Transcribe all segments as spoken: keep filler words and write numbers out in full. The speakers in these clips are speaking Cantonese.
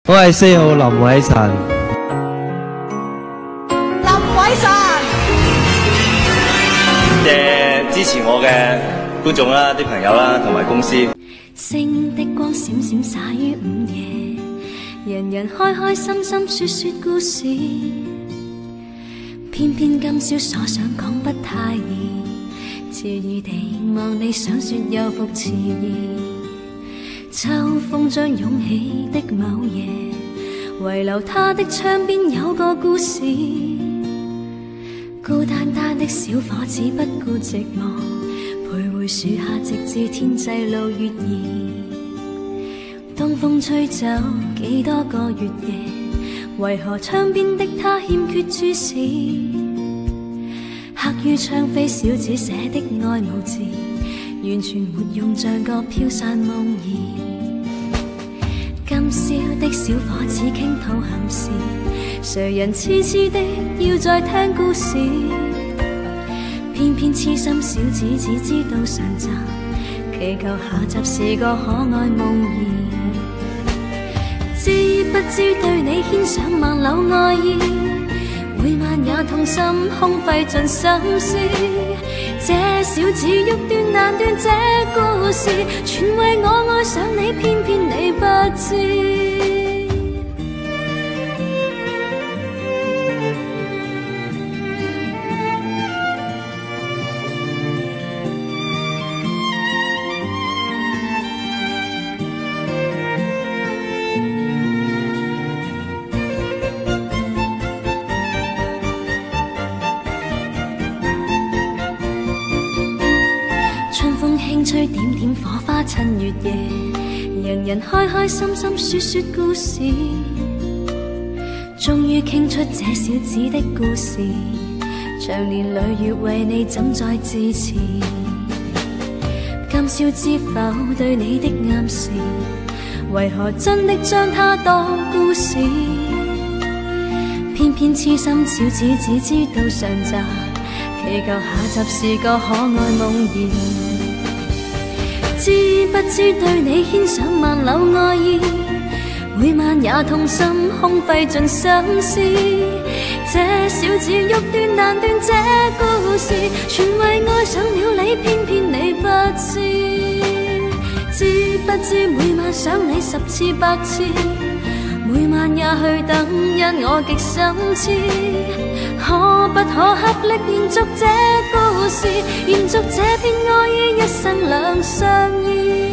我系四號林偉晨。 林偉晨， 謝支持我嘅觀眾啦、啲朋友啦，同埋公司。 星的光閃閃灑於午夜，人人開開心心說說故事，偏偏今宵所想講不太易，遲疑地望你想說又復遲疑。秋風將湧起的某夜，遺留他的窗邊有個故事，孤單單的小伙子不顧寂寞，徘徊樹下直至天際露月兒。東風吹走幾多個月夜，為何窗邊的他欠缺注視？刻於窗扉小子寫的愛慕字，完全沒用，像個飄散夢兒。今宵的小伙子傾吐憾事，誰人痴痴的要再聽故事？偏偏痴心小子只知道上集，祈求下集是個可愛夢兒。知不知對你牽上萬縷愛意，每晚也痛心空費盡心思。這小子欲斷難斷這故事，全為我愛上你，偏偏你不知。輕吹點點火花襯月夜，人人開開心心說說故事，終於傾出這小子的故事，長年累月為你怎再支持？今宵知否對你的暗示，為何真的將它當故事？偏偏痴心小子只知道上集，祈求下集是個可愛夢兒。知不知對你牽上萬縷愛意，每晚也痛心空費盡心思。這小子欲斷難斷這故事，全為愛上了你，偏偏你不知。知不知每晚想你十次百次，每晚也去等，因我極心痴。可不可合力延續這故事，延續這片愛意，一生兩相依。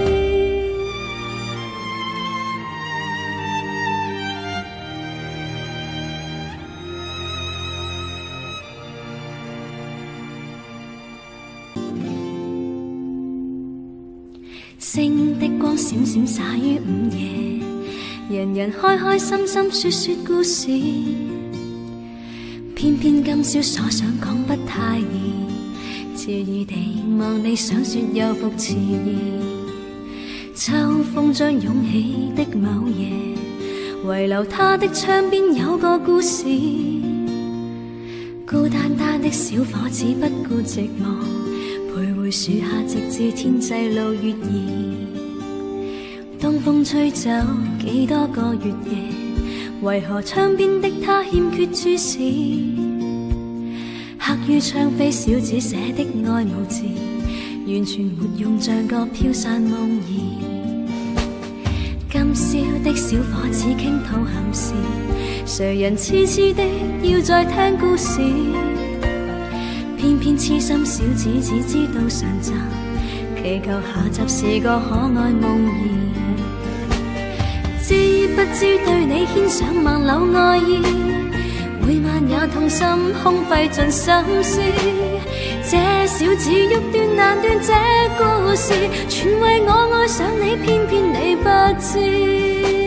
星的光閃閃灑於午夜，人人開開心心說說故事，偏偏今宵所想講不太易，遲疑地望你想說又復遲疑。秋風將湧起的某夜，遺留他的窗邊有個故事，孤單單的小伙子不顧寂寞，徘徊樹下直至天際露月兒。東風吹走幾多個月夜，為何窗邊的他欠缺注視？刻於窗扉小子寫的愛慕字，完全沒用，像個飄散夢兒。今宵的小伙子傾吐憾事，誰人痴痴的要再聽故事？偏偏痴心小子只知道上集，祈求下集是個可愛夢兒。知不知對你牽上萬縷愛意，每晚也痛心空費盡心思。這小子欲斷難斷這故事，全為我愛上你，偏偏你不知。